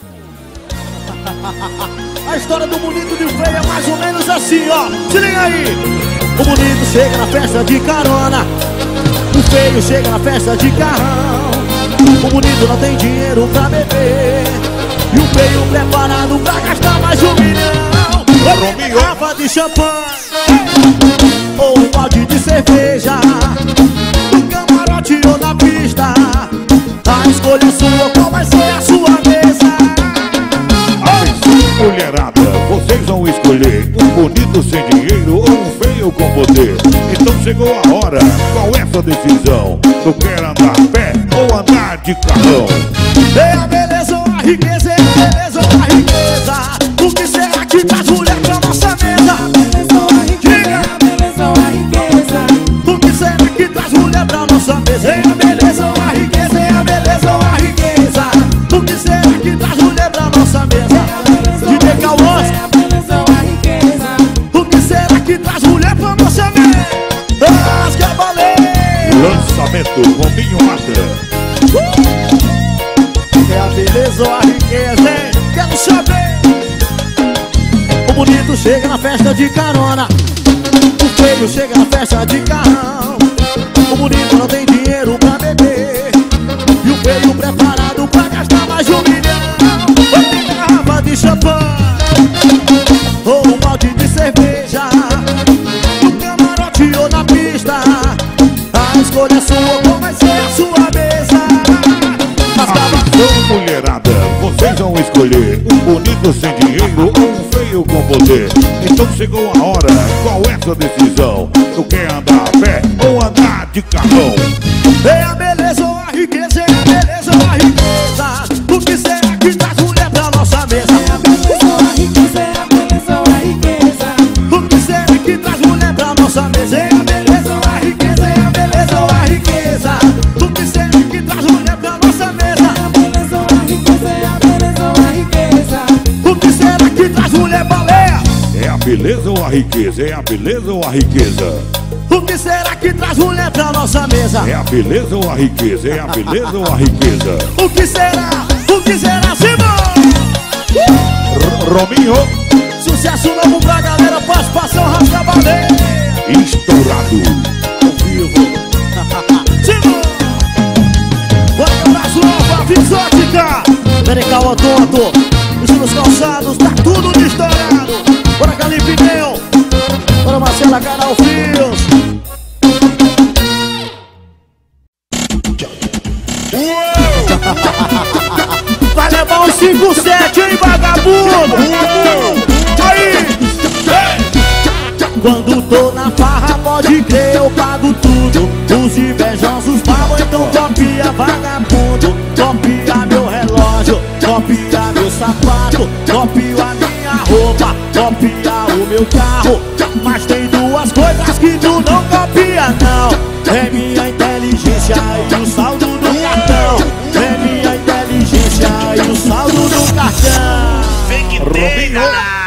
A história do bonito e do feio é mais ou menos assim, ó. Se liga aí. O bonito chega na festa de carona, o feio chega na festa de carrão. O bonito não tem dinheiro pra beber e o feio preparado pra gastar mais de 1 milhão. Uma garrafa de champanhe ou um balde de cerveja, no camarote ou na pista, a escolha é sua, qual vai ser a sua mesa? Mulherada, vocês vão escolher um bonito sem dinheiro ou um feio com poder. Então chegou a hora, qual é a sua decisão? Tu quer andar a pé ou andar de carrão? É a beleza ou a riqueza, é a beleza ou a riqueza. O que será que traz mulher pra nossa mesa? Diga! O que será que traz mulher pra nossa mesa? É a beleza ou a riqueza, é a beleza ou a riqueza. O que será que traz mulher pra nossa mesa? DJ Cauãs, o que será que traz mulher pra nossa mesa? As cavaleiras. Lançamento Rominho Mata. É a beleza ou a riqueza, hein? Quero saber. O bonito chega na festa de carona, o feio chega na festa de carrão. O bonito não tem dinheiro pra beber e o feio preparado pra gastar mais de 1 milhão. Uma garrafa de champanhe ou um balde de cerveja, no camarote ou na pista, a escolha é sua, qual vai ser a sua mesa? Atenção, mulherada, vocês vão escolher um bonito sem dinheiro ou um feio com poder. Então chegou a hora, qual é a sua decisão? Tu quer andar a pé ou andar de carrão? É a beleza ou a riqueza, é a beleza ou a riqueza. O que será que traz mulher pra nossa mesa? É a beleza ou a riqueza, é a beleza ou a riqueza. O que será que traz mulher pra nossa mesa? É a beleza ou a riqueza, é a beleza ou a riqueza. O que será que traz mulher pra nossa mesa? É a beleza ou a riqueza, é a beleza ou a riqueza. O que será que traz mulher baleia? É a beleza ou a riqueza? É a beleza ou a riqueza? O que será que traz mulher pra nossa mesa? É a beleza ou a riqueza? É a beleza ou a riqueza? O que será? O que será, Simão? Rominho Sucesso novo pra galera, participação rasga baleia. estourado. Ao vivo. Simão! Bora que abraço nova, Vixótica. Perical Tonto, os nos calçados, tá tudo estourado. Bora Calipineu. Bora Marcela Canal Frios. Vai levar uns 5-7, hein, vagabundo? Aí! Quando tô na farra, pode crer, eu pago tudo. Os invejosos pagam, então copia, vagabundo. Copia meu relógio, copia meu sapato, copia a minha roupa, copia o meu carro. Mas tem duas coisas que tu não copia, não. É minha inteligência e o saldo do cartão. É minha inteligência e o saldo do cartão. Vem que tem, danada!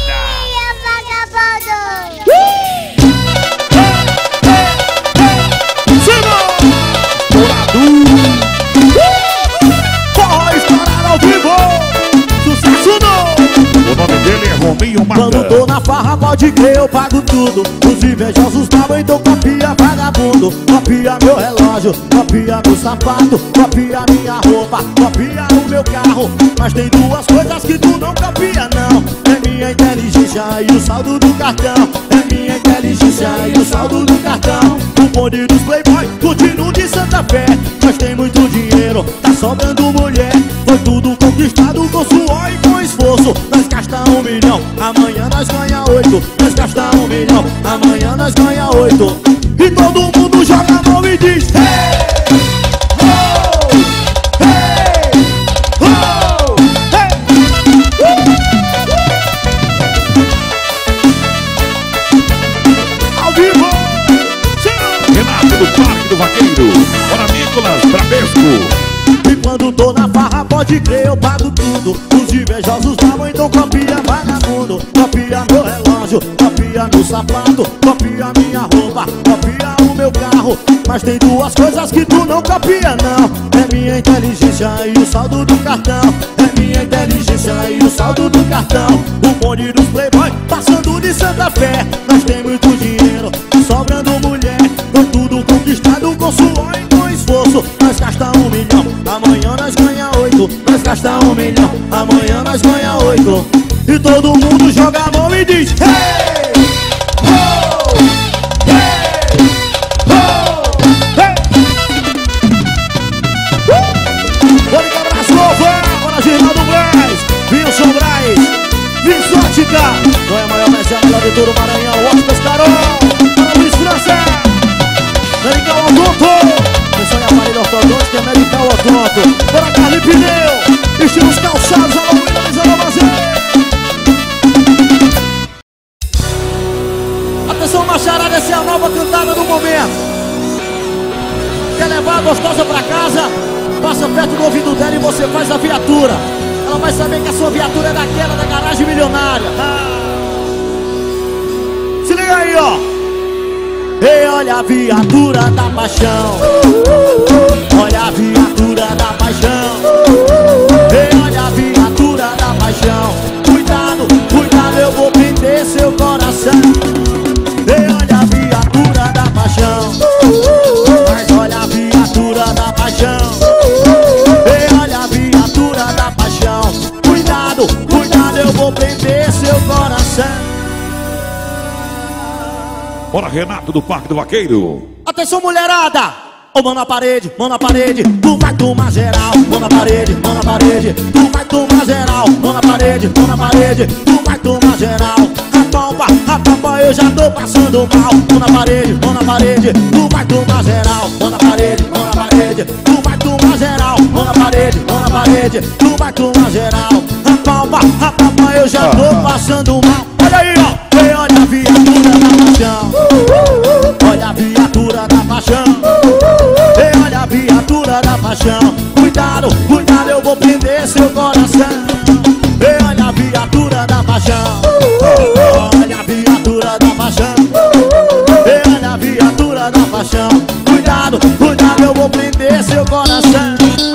Forró estourado ao vivo. Sucesso novo. O nome dele é Rominho Mata. Quando tô na farra, pode crer, eu pago tudo. Os invejosos pagam, então copia, vagabundo. Copia meu relógio, copia meu sapato, copia minha roupa, copia o meu carro. Mas tem duas coisas que tu não copia, não. É minha inteligência e o saldo do cartão. É minha inteligência e o saldo do cartão. O bonde dos playboy, continua de Santa Fé. Nós tem muito dinheiro, tá sobrando mulher. Foi tudo conquistado com suor e com esforço. Nós gasta 1 milhão, amanhã nós ganha 8. Nós gasta 1 milhão, amanhã nós ganha 8. E todo mundo joga a mão e diz: hey! Oh! Hey! Oh! Hey! Ao vivo! Renato do Parque do Vaqueiro. Bora Nicolas Bradesco. E quando tô na farra, pode crer, eu pago tudo. Os invejosos pagam, então copia, vagabundo. Copia meu relógio, copia meu sapato, copia minha roupa, copia o meu carro. Mas tem duas coisas que tu não copia, não. É minha inteligência e o saldo do cartão. É minha inteligência cartão. O bonde dos playboy passando de Santa Fé. Nós tem muito dinheiro, sobrando mulher. Com tudo conquistado com suor e com esforço. Nós gasta 1 milhão, amanhã nós ganha 8. Nós gasta 1 milhão, amanhã nós ganha 8. E todo mundo joga a mão e diz: hey! Oh! Hey! Oh! Hey! Vou ligar pra Slova, para Geraldo Braz, Wilson Braz, Vinzótica. Não é maior, mas é a melhor de todo o Maranhão. Óticas Carol, para Luiz França, Medical Odonto. Atenção, aparelho ortodôntico, é Medical Odonto. Para Carli Pneu, estilos calçados, alô Williams, alô Mazé. Atenção, macharada, essa é a nova cantada do momento. Quer levar a gostosa pra casa? Passa perto do ouvido dela e você faz a viatura. Ela vai saber que a sua viatura é daquela da garagem milionária. Se liga aí, ó. Ei, olha a viatura da paixão. Olha a viatura da paixão. Ei, olha a viatura da paixão. Cuidado, cuidado, eu vou prender seu coração. Ei, olha a viatura da paixão. Mas olha a viatura da paixão. Ei, olha a viatura da paixão. Cuidado, cuidado, eu vou prender seu coração. Bora, Renato do Parque do Vaqueiro. Atenção, mulherada! Ô, mão na parede, tu vai tomar geral. Mão na parede, tu vai tomar geral. Mão na parede, tu vai tomar geral. A palpa, eu já tô passando mal. Mão na parede, tu vai tomar geral. Mão na parede, tu vai tomar geral. Mão na parede, tu vai tomar geral. A palpa, eu já tô passando mal. Olha aí, ó! Ei, olha a viatura da paixão. Olha a viatura da paixão. Ei, olha a viatura da paixão. Cuidado, cuidado, eu vou prender seu coração. Ei, olha a viatura da paixão. Olha a viatura da paixão. Ei, olha a viatura da paixão. Cuidado, cuidado, eu vou prender seu coração.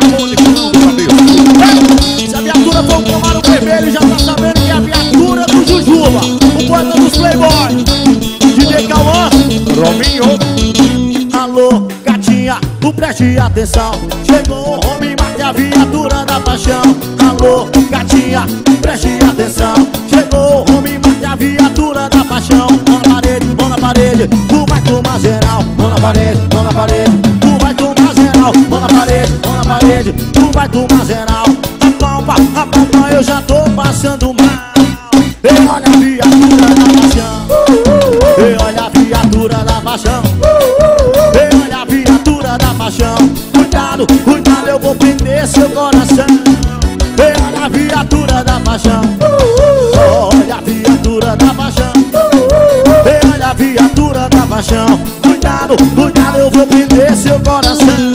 Se a viatura for um Camaro vermelho, já tá sabendo que é a viatura do Jujuba, o poeta dos playboys, DJ Cauã, Robinho. Alô, gatinha, tu preste atenção. Chegou o homem, mate a viatura da paixão. Alô, gatinha, preste atenção. Chegou o homem, mate a viatura da paixão. Mão na parede, tu vai tomar geral. Mão na parede, tu vai tomar geral. Mão na parede, tu vai tomar geral. A palpa, eu já tô passando mal. Ei, olha a viatura da paixão. Ei, olha a viatura da paixão. Ei, olha a viatura da paixão. Cuidado, cuidado, eu vou prender seu coração. Ei, olha a viatura da paixão. Olha a viatura da paixão. Ei, olha a viatura da paixão. Cuidado, cuidado, eu vou prender seu coração.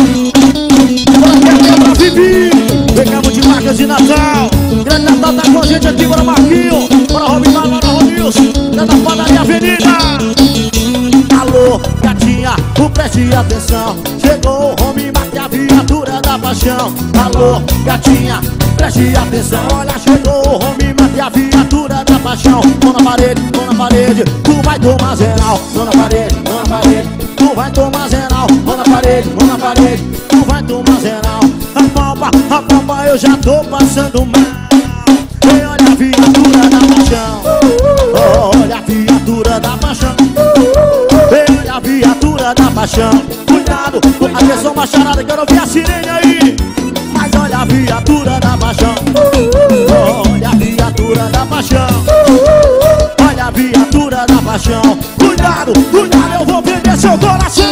Bora, Vivi, pegamos de marcas de Natal. Grande Natal tá com a gente aqui, bora Marquinho. Bora Robinho, bora Romilson. Da padaria Avenida. Alô, gatinha, tu preste atenção. Chegou o homem, mate a viatura da paixão. Alô, gatinha, preste atenção. Olha, chegou o homem, mate a viatura da paixão. Mão na parede, tu vai tomar geral. Mão na parede, tu vai tomar geral. Mão na parede, tu vai tomar geral. A palpa, eu já tô passando mal. Ei, olha a viatura da paixão. Olha a viatura da paixão. Ei, olha a viatura da paixão. Cuidado, atenção macharada, quero ouvir a sirene aí. Mas olha a viatura da paixão. Olha a viatura da paixão. Olha a viatura da paixão. Cuidado, cuidado, eu vou prender seu coração.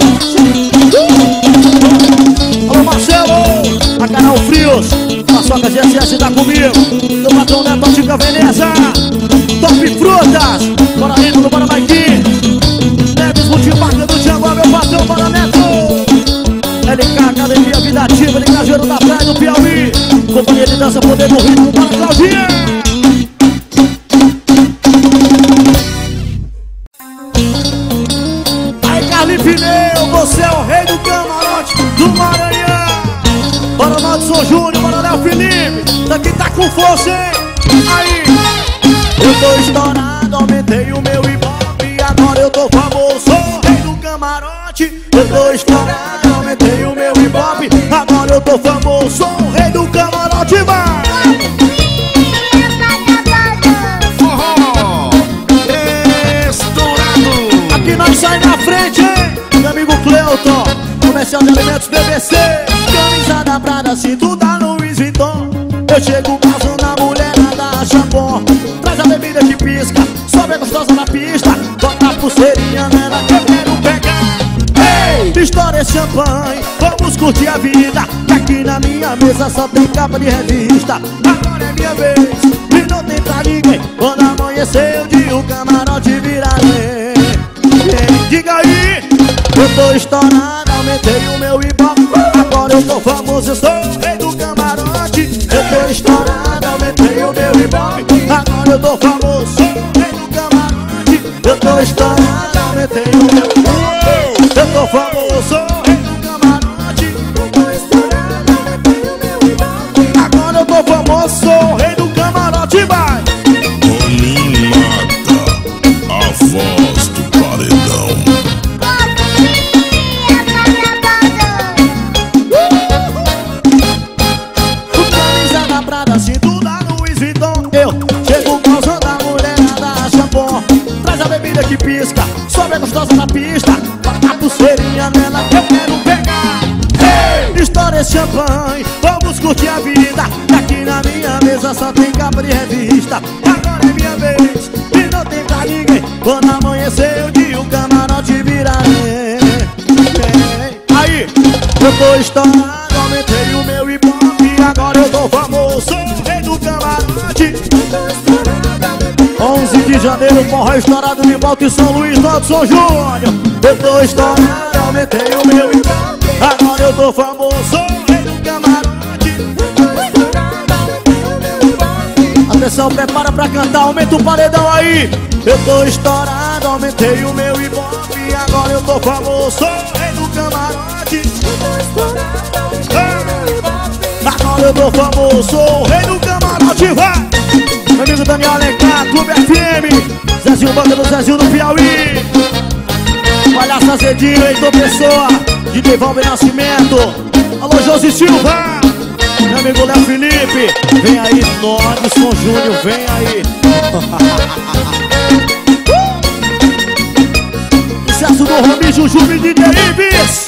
Alô Marcelo, a Canal Frios, Paçoca GSS tá comigo. Meu patrão Neto, Ótica Veneza, Top Frutas, bora Rino, bora Maiquinho. Neves Multimarca do Django, meu patrão, bora Neto. LK, Academia Vida Ativa, de Cajueiro da Praia do Piauí. Companhia de dança, poder do ritmo, bora Claudinha. Aí Carli Pneu, você é o rei do camarote do Maranhão. Bora Madison Júnior, bora Léo Felipe. Daqui tá com força, hein? Aí, eu tô estourado, aumentei o meu ibope. Agora eu tô famoso, sou rei do camarote. Eu tô estourado, aumentei o meu ibope. Agora eu tô famoso, sou rei do camarote. Vai! Aqui nós sai na frente, hein? Meu amigo Cleuton, comercial de alimentos BBC. Camisa da Prada, cinto da Louis Vuitton. Eu chego passando a mulherada shampoo. Traz a bebida que pisca, sobe a gostosa na pista. Bota a pulseirinha nela que eu quero pegar. Ei, estoura esse champanhe, vamos curtir a vida. Que aqui na minha mesa só tem capa de revista. Agora é minha vez, e não tem pra ninguém. Quando amanhecer eu digo o camarote vira lei. Diga aí, eu tô estourado, aumentei o meu ibope. Agora eu tô famoso, eu sou o rei do camarote. Eu tô estourado, aumentei o meu ibope. Agora eu tô famoso, sou o rei do camarote. Eu tô estourado, aumentei o meu ibope. Eu tô famoso, sou o rei do camarote. Eu tô estourado, aumentei o meu ibope. Agora eu tô famoso, sou o rei do camarote, vai! A voz do paredão. Camisa da Prada, cinto da Louis Vuitton. Eu chego causando a mulherada shampoo. Traz a bebida que pisca, sobe a gostosa na pista. Bota a pulseirinha nela que eu quero pegar. Ei, estoura esse champanhe, vamos curtir a vida. Que aqui na minha mesa só tem capa de revista. Agora é minha vez, e não tem pra ninguém. Quando amanhecer eu digo o camarote vira lei. Aí, eu tô estourado, aumentei o meu ibope. Agora eu tô famoso, sou o rei do camarote. 11 de janeiro, forró estourado de volta em São Luís, Norte, São Júnior. Eu tô estourado, aumentei o meu ibope. Agora eu tô famoso, sou o rei do camarote. Atenção, prepara pra cantar, aumenta o paredão aí. Eu tô estourado, aumentei o meu ibope. Agora eu tô famoso, sou o rei do camarote. Agora eu tô famoso, sou o rei do camarote, vai! Meu amigo Daniel Alencar, Clube FM, Zezinho, banda do Zezinho do Piauí. Palhaço Azedinho, Heitor Pessoa, de Devalve Nascimento. Alô, Josi Silva, meu amigo Léo Felipe. Vem aí, Nordson Júnior, vem aí. Sucesso do Romi, Jujuba e DJ Ives.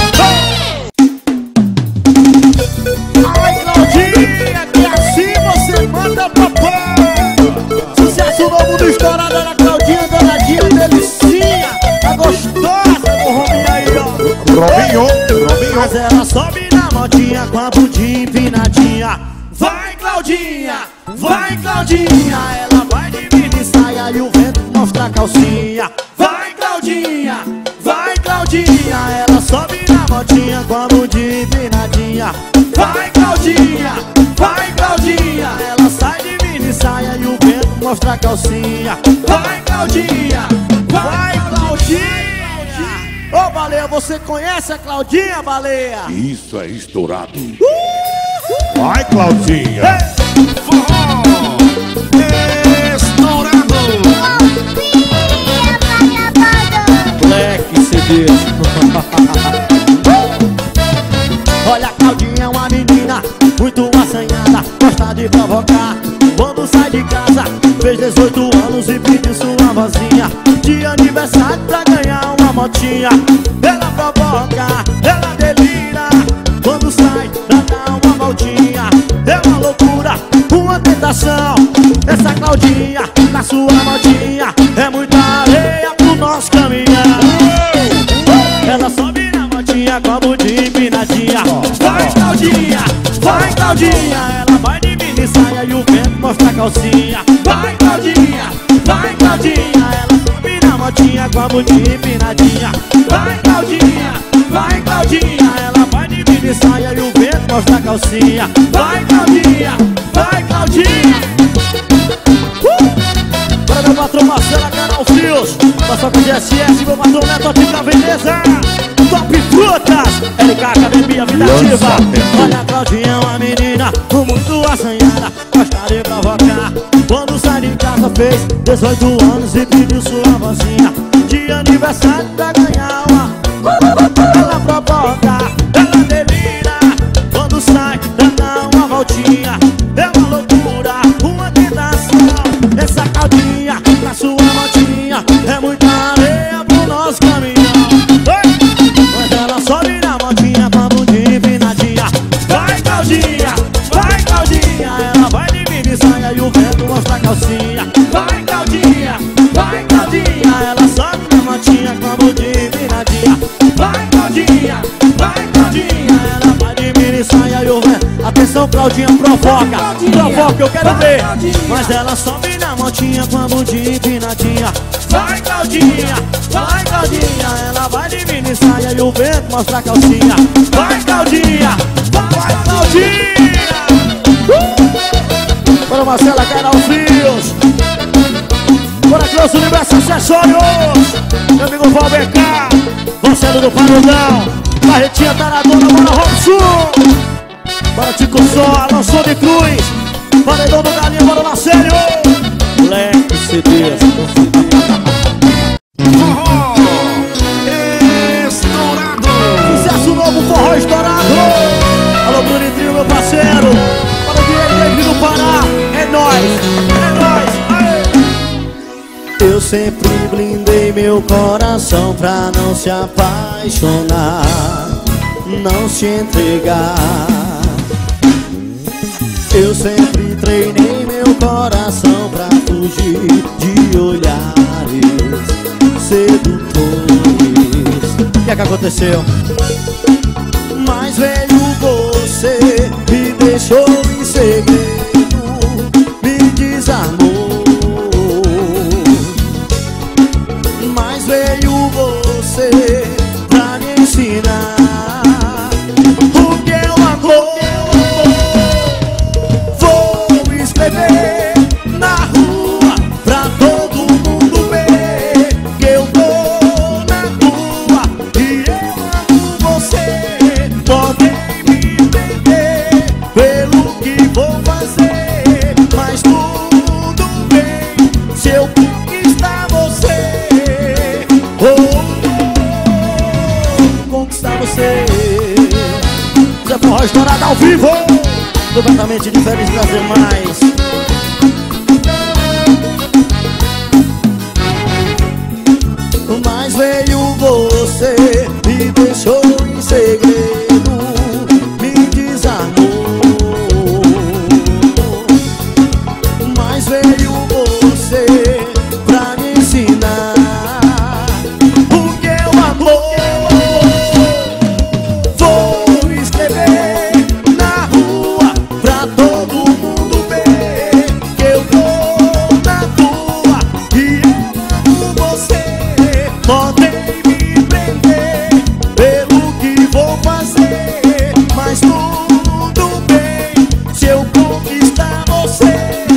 Ai, Claudinha, que assim você manda papai. Sucesso novo do estourado da Claudinha, danadinha, delicinha. Tá gostosa do Romi aí, ó. Robinho. Mas ela sobe na motinha com a bundinha empinadinha. Vai, Claudinha, vai, Claudinha. Ela vai de mini saia e o vento mostra a calcinha. Vai, Claudinha, vai, Claudinha. Ela sobe na motinha com a bundinha empinadinha. Vai, Claudinha, vai, Claudinha. Ela sai de mini saia e o vento mostra a calcinha. Vai, Claudinha, vai, Claudinha. Ô, Baleia, você conhece a Claudinha, Baleia? Isso é estourado. Vai, Claudinha. Forró estourado. Black CD. Olha, a Claudinha é uma menina muito assanhada, gosta de provocar. Quando sai de casa, fez 18 anos e pediu sua vozinha de aniversário pra ganhar uma motinha. Ela provoca, ela delira, quando sai pra dar uma voltinha. É uma loucura, uma tentação. Essa Claudinha, na sua motinha, é muita areia pro nosso caminhão. Ela sobe na motinha com a bundinha empinadinha. Vai, Claudinha, vai, Claudinha. Ela vai de mini saia e o vento mostra a calcinha. Vai, Claudinha, vai, Claudinha. Ela sobe na motinha com a bundinha empinadinha. Vai, Claudinha, vai, Claudinha. Ela vai de mini saia e o vento mostra a calcinha. Vai, Claudinha, vai, Claudinha. Para meu patrão Marcelo, Canal Fios. Passou com o GSS, meu patrão Neto Ativa Veneza. Top Frutas, LK Academia Vida Ativa. Olha, a Claudinha é uma menina muito assanhada, gosta de provocar. Quando sai de casa fez 18 anos e pediu sua vozinha de aniversário pra ganhar uma. Ela provoca, ela delira. Quando sai, dá uma voltinha. É uma loucura, uma tentação. Essa caldinha na sua motinha é muita areia pro nosso caminhão. Mas ela sobe na motinha com a bundinha empinadinha. Vai, Claudinha, vai, Claudinha. Ela vai de mini saia e o vento mostra a calcinha. Vai, Claudinha, vai, Claudinha. Ela sobe na motinha com a bundinha empinadinha. Vai, Claudinha, vai, Claudinha. Ela vai de mini saia e o vento. Atenção, Claudinha, provoca, provoca, eu quero ver. Mas ela sobe na motinha com a bundinha empinadinha. Vai, Claudinha, vai, Claudinha. Ela vai de mini saia e o vento mostra a calcinha. Vai, Claudinha, vai, Claudinha. Para Marcela Caralzinhos, para Close Universo Acessórios, meu amigo Valbecar, Marcelo do Parodão, Barretinha Taradona, bora Robson, para Tico Só, Alonso de Cruz, Paredão do Galinha, bora Marcelo, Leque CDs. Forró estourado. Sucesso novo, forró estourado. Alô, Brunitrinho, meu parceiro. Para o Diego do Pará. É nóis, é nóis. Eu sempre blindei meu coração pra não se apaixonar, não se entregar. Eu sempre treinei meu coração pra fugir de olhares sedutores. O que é que aconteceu? Mas veio você, me deixou em segredo, me desarmou. Mas veio você pra me ensinar o que é o amor. Vou escrever na rua pra todo mundo ver que eu tô na tua e eu amo você. Podem me entender pelo que vou fazer, mas tudo bem se eu conquistar você. Conquistar você. Zé Forró estourado ao vivo, completamente diferente das demais. Mas veio você, me deixou em segredo, me desarmou. Mas veio você pra me ensinar o que é o amor. Vou escrever na rua pra todo mundo ver que eu tô na tua e eu amo você. Podem me prender pelo que vou fazer, mas tudo bem se eu conquistar você.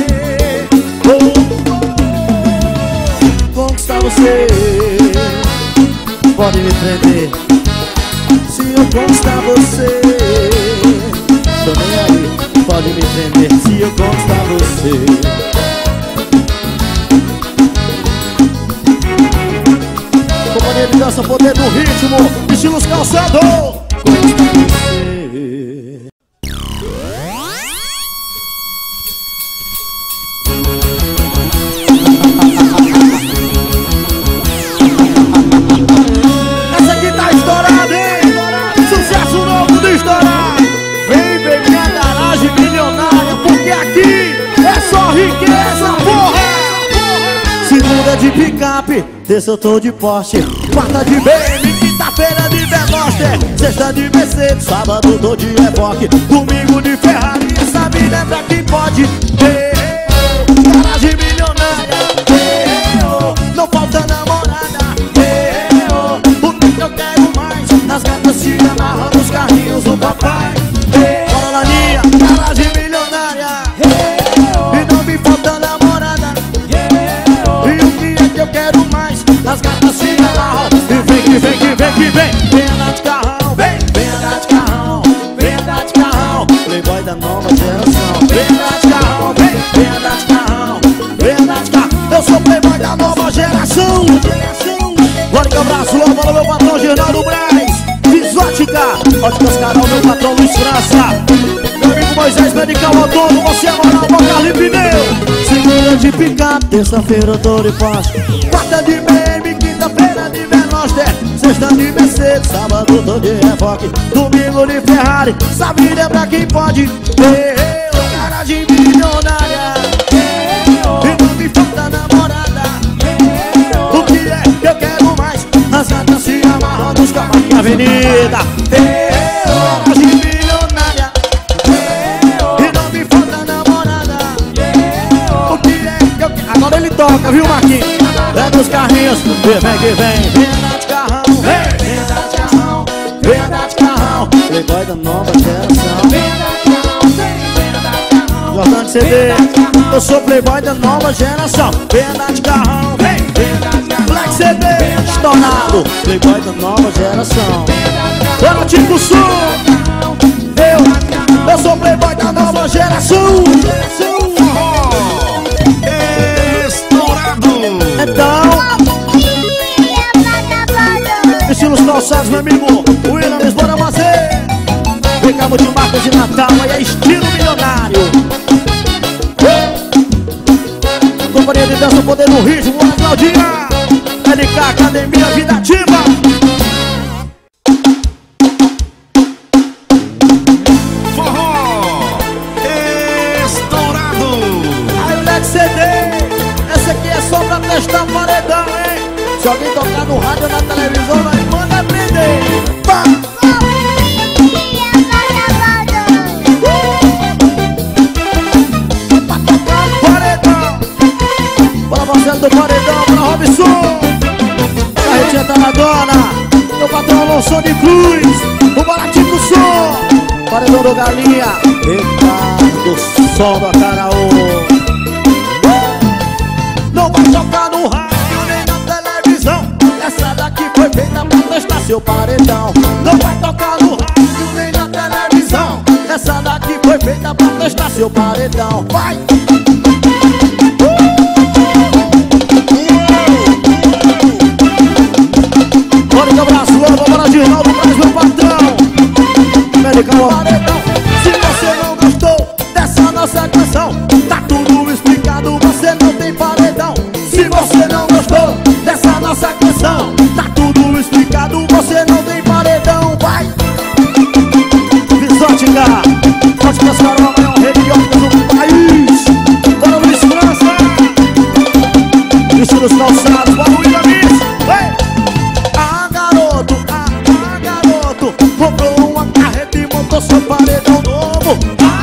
Conquistar você. Pode me prender se eu conquistar você. Tô nem aí. Pode me prender se eu conquistar você. Companhia de dança, poder do ritmo, estilos calçado. Conquistar você. Essa aqui tá estourada, hein? Sucesso novo do estourar. Vem ver minha garagem milionária, porque aqui é só riqueza, porra. Segunda de picape, terça eu tô de Porsche, quarta de BM, quinta-feira de Veloster, sexta de Mercedes, sábado tô de Evoque, domingo de Ferrari, essa vida é pra quem pode. Garagem milionária, não falta namorada, o que eu quero mais, as gatas se amarram nos carrinhos do papai. Bora Laninha, garagem milionária, e não me falta namorada, e o que é que eu quero mais, as gatas se amarram. E vem que vem que vem que vem, vem andar de carrão, vem andar de carrão, vem andar de carrão, playboy da nova geração. Vem Forte abraço, logo para o meu patrão Geraldo Braz. Visótica, Óticas Carol, meu patrão Luiz França. Meu amigo Moisés Medical Autônomo, você é moral, Carlinho Pneu. Segunda de picape, terça-feira eu tô de poste. Quarta de meme, quinta-feira de Veloster. Sexta de Mercedes, sábado tô de Evoque. Domingo de Ferrari, essa vida é pra quem pode. Garagem milionária. E não me falta namorada. O que é que eu quero mais? As gatas se amarram nos carros na avenida. Garagem milionária. E não me falta namorada. O que é que eu quero? Agora ele toca, viu, Marquinhos? Pega os carrinhos, vem que vem. Venda de carrão, venda de carrão, venda de carrão. Playboy da nova geração. Venda de carrão, venda de carrão. Gostando de CD, eu sou playboy da nova geração. Venda de carrão, vem, venda de carrão. Black CD, estourado, playboy da nova geração. Bora, Tico Sul. Eu sou playboy da nova geração. Estourado. Então, estilos calçados, meu amigo Williams, bora fazer. Vem cá, de marcas de Natal, aí é estilo milionário. Companhia de dança, poder no ritmo, bora Claudinha. LK, Academia, Vida Ativa. Forró estourado. Aí o Black CD, essa aqui é só pra testar paredão, hein? Se alguém tocar no rádio ou na televisão, nós manda prender. Pá! Bora Marcelo do Paredão, bora Robson. Carretinha tá na dona. Meu patrão Alonso de Cruz. O Baratico Som. Paredão do Galinha. Ricardo, som do Acaraú. Não vai tocar no rádio nem na televisão. Essa daqui foi feita pra testar seu paredão. Não vai tocar no rádio nem na televisão. Essa daqui foi feita pra testar seu paredão. Vai! Bora de abraço, logo, bora de novo, Braz, meu patrão. Medical paredão. Se você não gostou dessa nossa canção, tá tudo explicado, você não tem paredão. Se você não gostou dessa nossa canção, tá tudo explicado, você não tem paredão. Vai! Visótica, Óticas Carol, a maior rede de óticas do país. Bora Luiz França. Estilos calçados, bora Luiz Amis. Garoto, comprou uma carreta e montou seu paredão novo.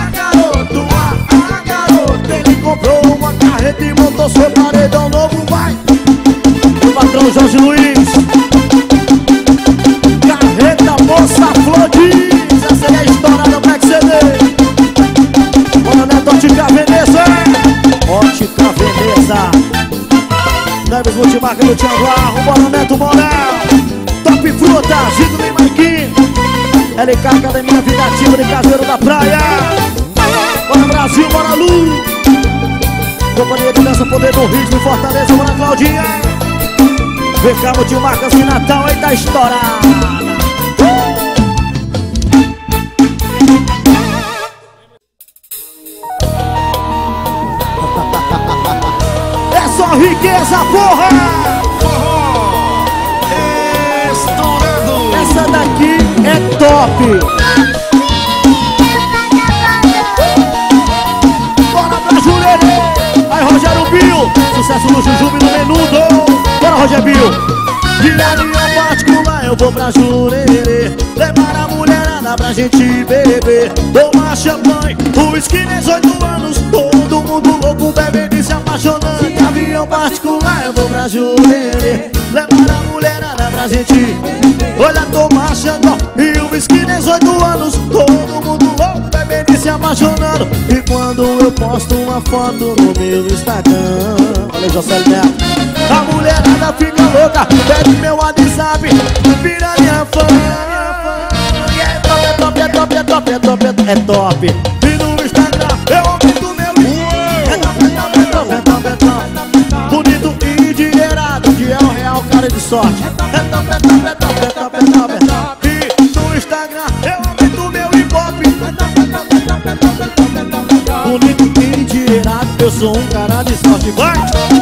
Garoto, ele comprou uma carreta e montou seu paredão novo. Vai! O patrão Jorge Luiz. Carreta moça Flor diz. Essa é a história do Black CD. Bora Neto, Ótica Veneza. Ótica Veneza. Neves Multimarca do Tianguá. Bora Neto Moral. Top Fruta, Gito nem Marquinhos. LK, Academia, Vida Ativa de Cajueiro da Praia. Bora Brasil, bora Lu. Companhia de dança, poder do ritmo, Fortaleza, bora Claudinha. Vem cá, de marcas de Natal, aí tá estourada. É só riqueza, porra! Essa daqui é top. Bora pra Jurerê. Aí Rogério Bill, sucesso no Jujuba e no Menudo. Bora Rogério Bill. De avião particular eu vou pra Jurerê. Levar a mulherada pra gente beber. Tomar champanhe, uísque 18 anos. Todo mundo louco bebendo e se apaixonando. De avião particular eu vou pra Jurerê. Levar a mulherada pra gente. Olha, tomar xandó e o whisky 18 anos. Todo mundo louco, bebendo e se apaixonando. E quando eu posto uma foto no meu Instagram, olha José Neto, a mulherada fica louca, pede meu WhatsApp, vira minha fã. É top, é top, é top, é top, é top, é top. E no Instagram eu aumento meu é top, é top, é top, é top, é top. Bonito e dinheirado, de real, cara de sorte. E no Instagram eu aumento meu ibope. Bonito e endinheirado, eu sou um cara de sorte. Vai!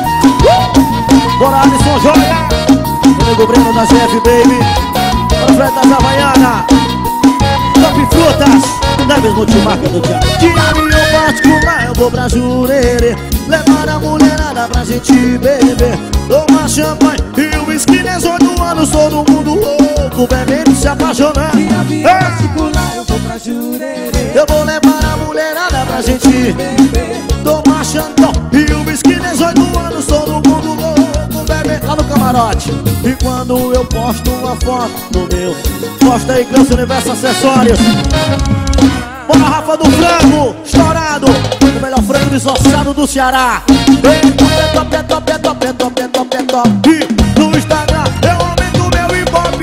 Bora, Alisson, joga! Comigo, Breno da ZF, baby. Profeta da Havaiana. Top Frutas, da mesma multimarca do dia. Diário particular, eu vou pra Jurerê. Levar a mulherada pra gente beber. Tomar champanhe e o whisky 18 anos. Todo mundo louco, bebendo e se apaixonando. Diário particular, eu vou pra Jurerê. Eu vou levar a mulherada pra gente beber. Tomar champanhe e o whisky 18 anos. Todo mundo louco, bebendo lá no camarote. E quando eu posto uma foto no meu, posta aí, Cleusa Universo Acessórios. Bora, Rafa do Frango, estourado, o melhor frango desossado do Ceará. Top, top, top, top, top, top, top. E no Instagram eu aumento meu ibope.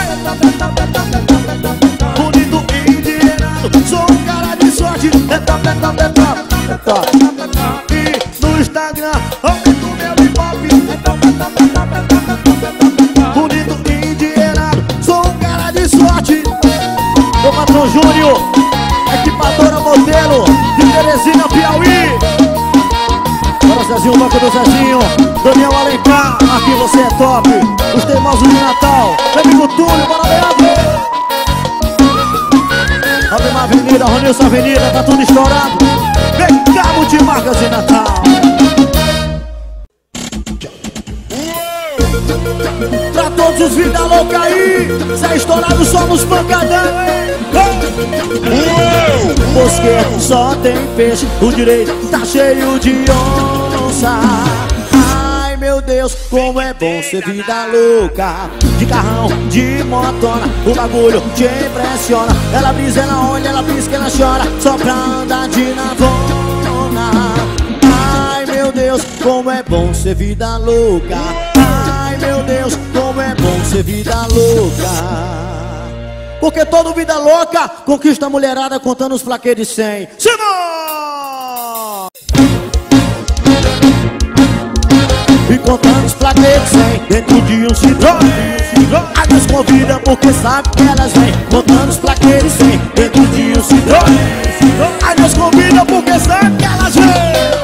Bonito e endinheirado, sou um cara de sorte. É top, é top, é top, é top. E no Instagram aumento meu ibope. Bonito e endinheirado, sou um cara de sorte. Meu patrão Júnior, equipadora modelo de Teresina, Piauí. Bora, Zezinho, banco do Zezinho. Daniel Alencar, aqui você é top. Os teimosos de Natal. Meu amigo Túlio, bora, Leandro. Abrimar Avenida, Ronilson Avenida, tá tudo estourado. Vem cá, multimarcas de Natal. Pra todos os vida louca aí, se é estourado só nos pancadão, hein? Mosqueiro só tem peixe, o direito tá cheio de onça. Ai meu Deus, como é bom ser vida louca. De carrão, de motona, o bagulho te impressiona. Ela brisa, ela olha, ela pisca, ela chora, só pra andar de navona. Ai meu Deus, como é bom ser vida louca. Ai meu Deus, como é bom ser vida louca. Porque toda vida louca conquista a mulherada contando os plaquês de 100. Simão! E contando os plaquês de 100 dentro de um Citroën. A Deus convida porque sabe que elas vêm. Contando os plaquês de 100 dentro de um Citroën. A Deus convida porque sabe que elas vêm.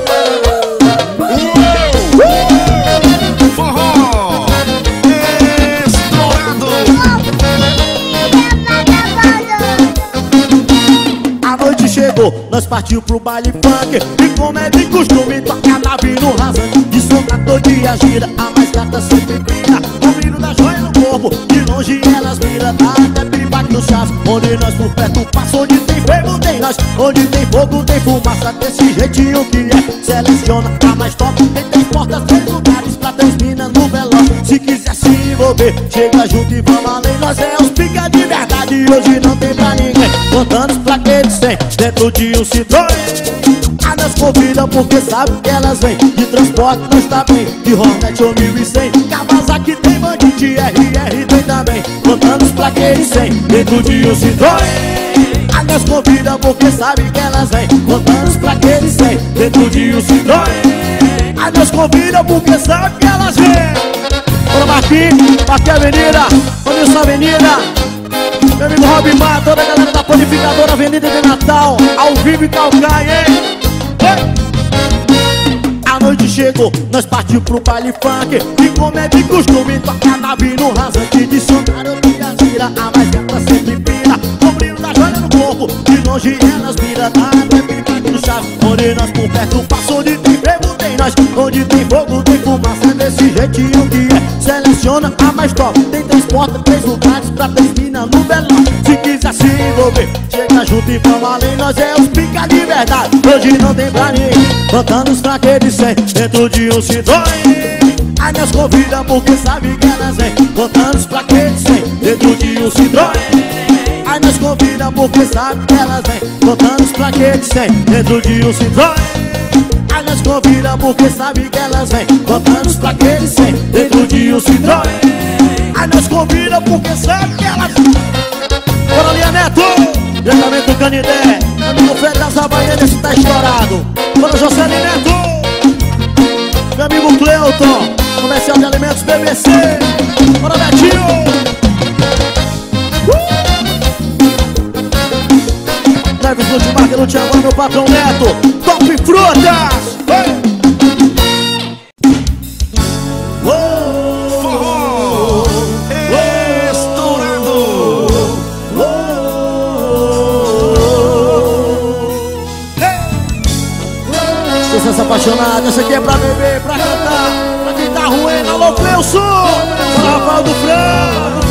Chegou, nós partiu pro baile funk. E como é de costume, toca na no rasante. De sombra todo dia gira, a mais gata sempre vira. O brilho da joia no corpo, de longe elas miram. Dá até pipa no chás, onde nós por perto passa. Onde tem fogo tem nós, onde tem fogo tem fumaça. Desse jeitinho que é, seleciona a mais top. Tem 3 portas, 3 lugares pra 3 minas no veloz. Se quiser se envolver, chega junto e vamos além. Nós é os pica de verdade, hoje não tem pra ninguém. Contando os plaquês de 100 dentro de um Citroën. A nós convida porque sabe que elas vêm. De transporte nós tá bem, de Hornet ou 1100. Kawasaki tem bandite, RR tem também. Contando os plaquês de 100 dentro de um Citroën. A nós convida porque sabe que elas vêm. Contando os plaquês de 100 dentro de um Citroën. A nós convida porque sabe que elas vêm. Bora Marquinhos, Marquinhos Avenida, Ronilson Avenida. Meu amigo Robin Mar, toda a galera da Panificadora Avenida de Natal, ao vivo em Calcaia, hein? A noite chegou, nós partiu pro baile funk. E como é de costume, toca na no rasante. De soldado que a gira, a mais gata sempre vira. O brilho da joia no corpo, de longe elas miram. Dá até pipa no chave, onde nós por perto passa. Onde tem frevo tem nós, onde tem fogo tem fumaça. Desse jeitinho que é, seleciona a mais top. Tem 3 portas, 3 lugares pra 3 minas no velão. Se quiser se envolver, chega junto e vamos além. Nós é os pica de verdade, hoje não tem pra ninguém. Contando os plaquês de 100 dentro de um Citroën. Aí nós convida porque sabe que elas vêm. Contando os plaquês de 100 dentro de um Citroën. Aí nós convida porque sabe que elas vêm. Contando os plaquês de 100 dentro de um Citroën. Aí nós convida porque sabe que elas vêm. Contando os plaquês de 100 dentro de um Citroën. Aí nós convida porque sabe que elas vêm. Bora, Lia Neto, diretamente do Canidé. Amigo Fred das Havaianas, esse tá estourado. Bora, José Neto. Meu amigo Cleuton, comercial de alimentos BBC. Bora, Betinho. meu patrão Neto, Top Frutas. Forró estourando. Sucesso apaixonado, essa aqui é pra beber, pra cantar, pra quem tá ruim. Alô, Cleuson, para Rafael do Franco.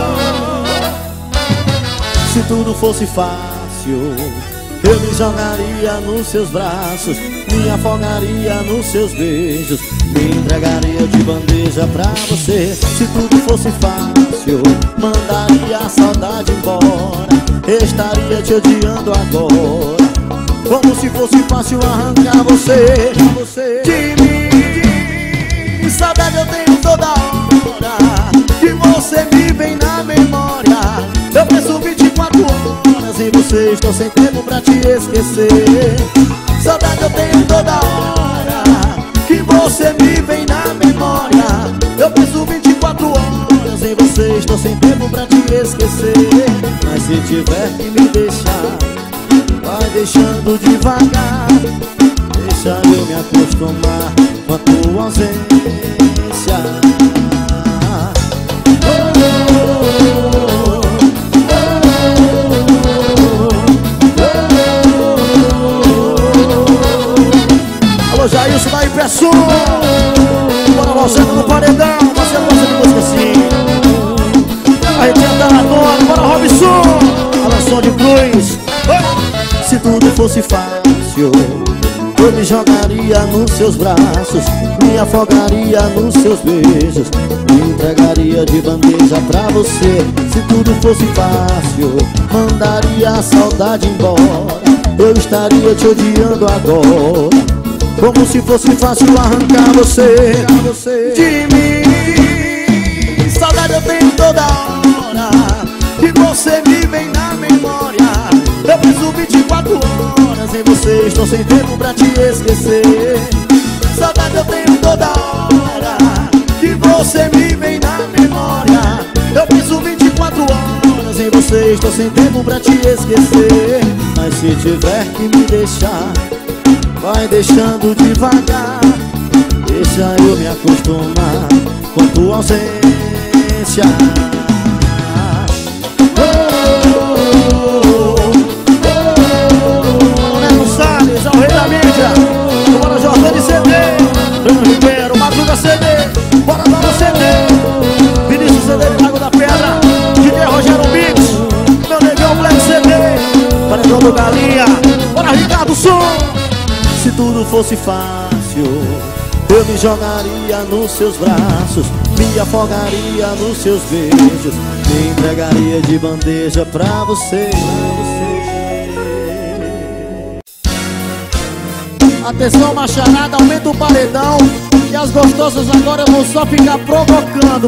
Se tudo fosse fácil, eu me jogaria nos seus braços, me afogaria nos seus beijos, me entregaria de bandeja pra você. Se tudo fosse fácil, mandaria a saudade embora, estaria te odiando agora, como se fosse fácil arrancar você de mim. Saudade eu tenho toda hora, que você me vem na memória. Eu penso 24 horas em você, estou sem tempo pra te esquecer. Saudade eu tenho toda hora, que você me vem na memória. Eu penso 24 horas em você, estou sem tempo pra te esquecer. Mas se tiver que me deixar, vai deixando devagar, deixa eu me acostumar com a tua ausência. Alô, Jailson da Impressão, bora você no paredão, você gosta de música assim. A gente tá na dona, bora Robson, Alanção de Cruz. Se tudo fosse fácil, eu me jogaria nos seus braços, me afogaria nos seus beijos, me entregaria de bandeja pra você. Se tudo fosse fácil, mandaria a saudade embora, eu estaria te odiando agora, como se fosse fácil arrancar você de mim. Saudade eu tenho toda hora, que você me vem na memória. Eu penso 24 horas em você, estou sem tempo pra te esquecer. Saudade eu tenho toda hora, que você me vem na memória. Eu penso 24 horas em você, estou sem tempo pra te esquecer. Mas se tiver que me deixar, vai deixando devagar, deixa eu me acostumar com tua ausência. Neto Salles, ao rei da mídia, bora Jordão de CD, Bruno Ribeiro, Madruga CD, bora Dona CD, Vinícius CD de Lago da Pedra, DJ Rogério Mix, meu negão Black CD, Paredão do Galinha, bora Ricardo Som. Se tudo fosse fácil, eu me jogaria nos seus braços, me afogaria nos seus beijos, me entregaria de bandeja pra você. Atenção, macharada, aumenta o paredão, e as gostosas agora vão só ficar provocando.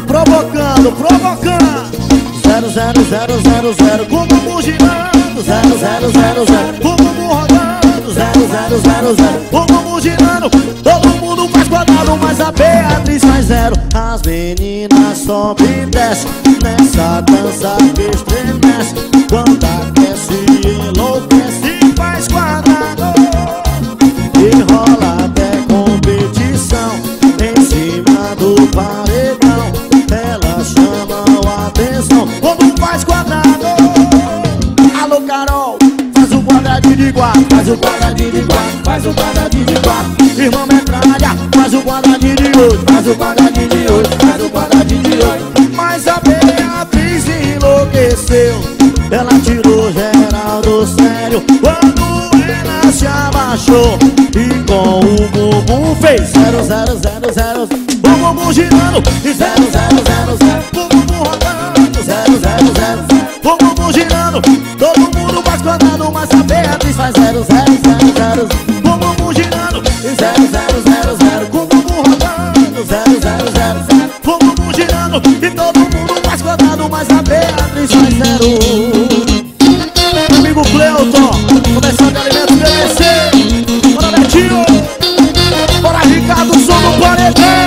0, 0, 0, 0, 0, com o bumbum girando. 0, 0, 0, 0, com o bumbum rodando. 0, 0, 0, 0, com o bumbum girando. Todo mundo faz quadrado, mas a Beatriz faz zero. As meninas sobem e descem nessa dança que estremece. Quando aquece, enlouquece e faz quadrado. E rola até competição em cima do paredão. Elas chamam a atenção quando faz quadrado. Alô, Carol, faz o quadradinho de quatro, faz o quadradinho de quatro, faz o quadradinho de quatro. Irmã Metralha, faz o quadradinho de oito, faz o quadradinho de oito, faz o quadradinho de oito. Mas a Beatriz enlouqueceu, ela tirou geral do sério quando ela se abaixou e com o bumbum fez 0, 0, 0, 0, o bumbum girando. E 0, 0, 0, 0, o bumbum rodando. 0, 0, 0, 0, o bumbum girando. Todo mundo faz quadrado, mas a Beatriz faz 0, 0, 0, 0, o bumbum girando. E 0, 0, 0, 0, o bumbum rodando. 0, 0, 0, 0, o bumbum girando. E todo mundo faz quadrado, mas a Beatriz faz 0. Amigo Cleuton, começando alimentos PVC. Bora Betinho, bora Ricardo, som do paredão.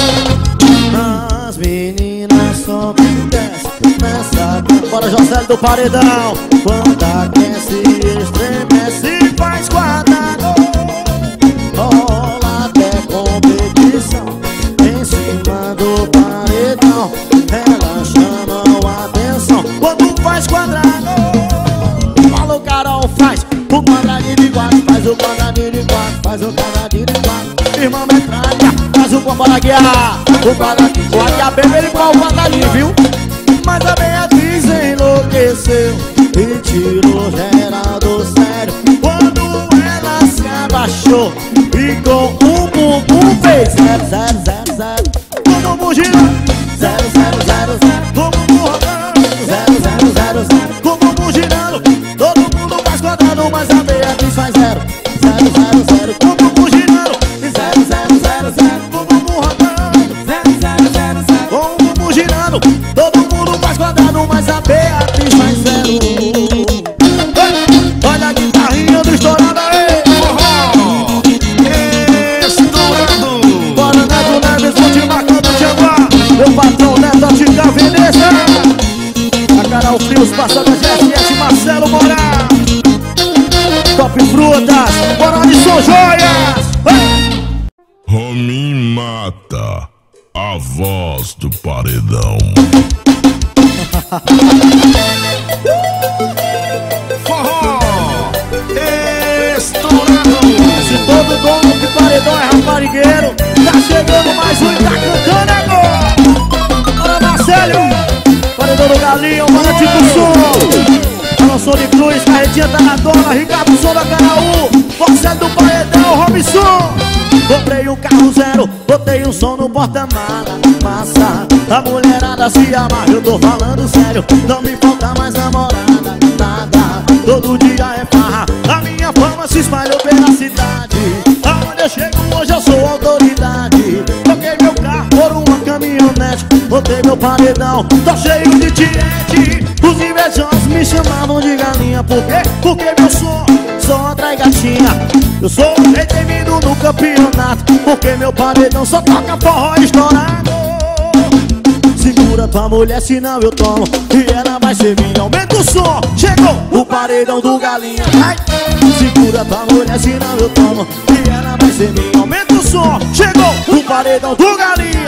As meninas sobem e descem nessa. Bora José do paredão. Quando aquece, estremece e faz quadrado. faz um casadinho de quatro. Irmã metralha, faz o combo da guiar. O Aguiar bebe ele igual o quadradinho, viu? Mas a Beatriz enlouqueceu e tirou geral do sério quando ela se abaixou e com um bumbum fez 0, 0, 0, 0. Com o bumbum girando 0, 0, 0, 0. Com o bumbum rodando 0, 0, 0, 0. Com o bumbum girando, todo mundo faz quadrado, mas a Beatriz faz 0, 0, 0, 0. Com o bumbum girando 0, 0, 0, 0. Com o bumbum rodando 0, 0, 0, 0. Com o bumbum girando, todo mundo faz quadrado, mas a Beatriz faz 0. Olha a guitarrinha do estourado aí. Estourado. Bora Neto Neves, vou te marcando de Jaguar. Meu patrão Neto, Antiga Veneza. A Carol Frios, passando a GSS, Marcelo Morar. Top Frutas, bora Alisson Joias. Romin Mata, a voz do paredão. Forró estourado. Se todo dono de paredão é raparigueiro, tá chegando mais um e tá cantando agora. Bora Marcelo, paredão do Galinho, bora Tito Som. Alonso de Cruz, Carretinha tá na dona, Ricardo Som da Caraú, Marcelo do Paredão, Robinson. Comprei um carro zero, botei um som no porta-mala. Massa, a mulherada se amarra, eu tô falando sério. Não me falta mais namorada, nada. Todo dia é farra, a minha fama se espalhou pela cidade. Aonde eu chego hoje eu sou autoridade. Troquei meu carro por uma caminhonete, botei meu paredão, tô cheio de tiete. Os invejosos me chamavam de galinha, por quê? Porque meu som só atrai gatinha. Eu sou o rei temido no campeonato, porque meu paredão só toca forró estourado. Segura tua mulher, senão eu tomo e ela vai ser minha. Aumenta o som, chegou o paredão do Galinha. Ai. Segura tua mulher, senão eu tomo e ela vai ser minha. Aumenta o som, chegou o paredão do Galinha.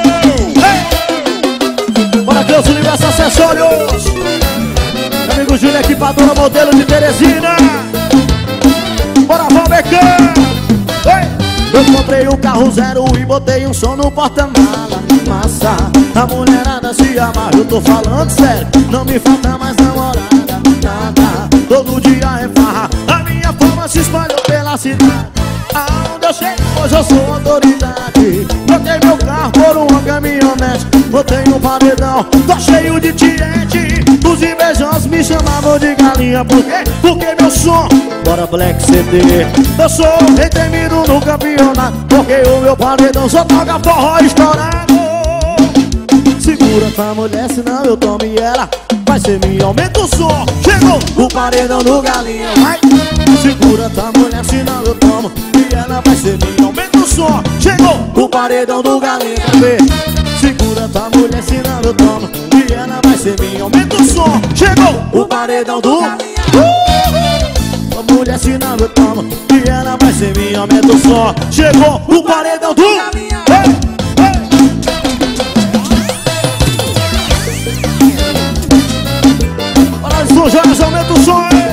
Ei. Bora Deus, Universo Acessórios. Meu amigo Júlio, equipadora modelo de Teresina. Bora Valmecão. Eu comprei um carro zero e botei um som no porta-mala. Massa, a mulherada se amarra, eu tô falando sério. Não me falta mais namorada, nada. Todo dia é farra, a minha fama se espalhou pela cidade. Aonde eu chego hoje eu sou autoridade. Troquei meu carro por uma caminhonete, botei um paredão, tô cheio de tiete. Os invejosos me chamavam de galinha, por quê? Porque meu som, bora Black CD. Eu sou o rei temido no campeonato, porque o meu paredão só toca forró estourado. Segura tua mulher, senão eu tomo e ela vai ser minha. Aumenta o som, chegou o paredão do Galinha. Vai. Segura tua mulher, senão eu tomo e ela vai ser minha. Aumenta o som, chegou o paredão do Galinha. Segura tua mulher, senão eu tomo e ela vai ser minha. Aumenta o som, chegou o paredão do Galinha. Mulher, senão eu tomo e ela vai ser minha. Aumenta o som, chegou o paredão do Galinha. Alisson Joias, aumenta o som aí.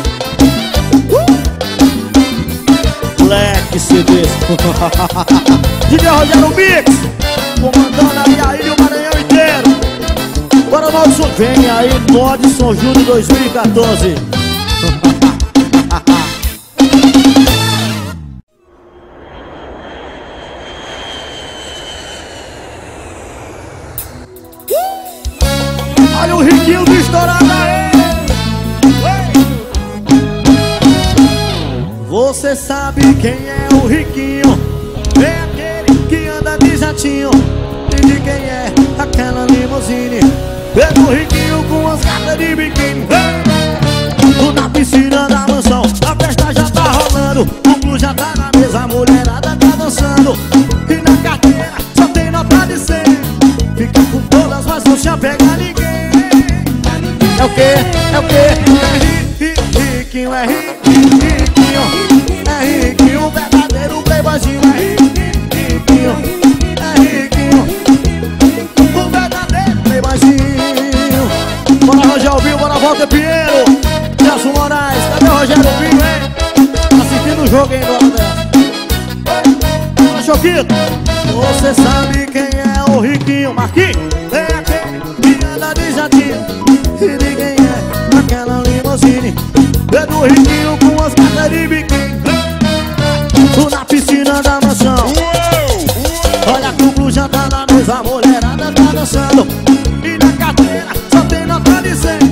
Black CD. DJ Rogério Mix, comandando ali a ilha e o Maranhão inteiro. Bora Nodson, vem aí, Nodson Júnior 2014. Olha o Riquinho do estourado aí. Você sabe quem é o Riquinho? É aquele que anda de jatinho. E de quem é aquela limusine? É o Riquinho com as gatas de biquíni. Na piscina da mansão, a festa já tá rolando. O blu já tá na mesa, a mulherada tá dançando. E na carteira só tem nota de 100. Fica com todas, mas não se apega a ninguém. É o quê? É o quê? Riquinho, é riquinho. É riquinho, verdadeiro playboyzinho. É riquinho, é riquinho. O verdadeiro playboyzinho. Bora Rogério Vinho, bora Walter Pinheiro. Nelson Moraes, cadê o Rogério Vinho, hein? Assistindo o jogo, hein, Dona Dessa? Choquito. Você sabe quem é o riquinho? Marquinhos, é aquele que anda de jatinho. E de quem é aquela limusine? É do riquinho com as gatas de biquíni. Tô na piscina da mansão. Olha que o Blue já tá na mesa, a mulherada tá dançando. E na carteira só tem nota de 100.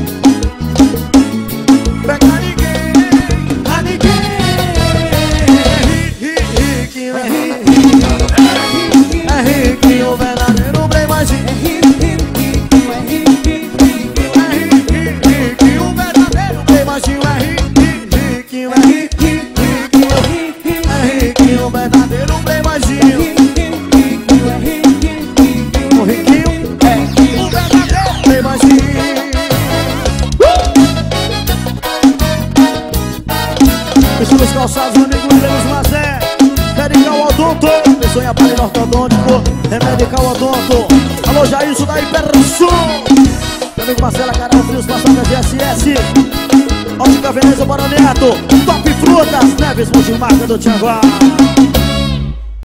Pega ninguém, a ninguém. Riquinho, é riquinho. É riquinho, verdadeiro bem baixinho. É riquinho, verdadeiro bem baixinho. É riquinho, é riquinho. É riquinho, verdadeiro bem baixinho. O riquinho é o verdadeiro bem baixinho. Estou nos calçados, meu amigo Lemos Mazé. Medical Odonto, pensou em aparelho ortodôntico, é Medical Odonto. Alô, Jailson da Hipersul. Meu amigo Marcela Caral, Frios, passando GSS. Ótica Veneza, Bora Neto. Top Frutas, Neves Multimarca do Tianguá.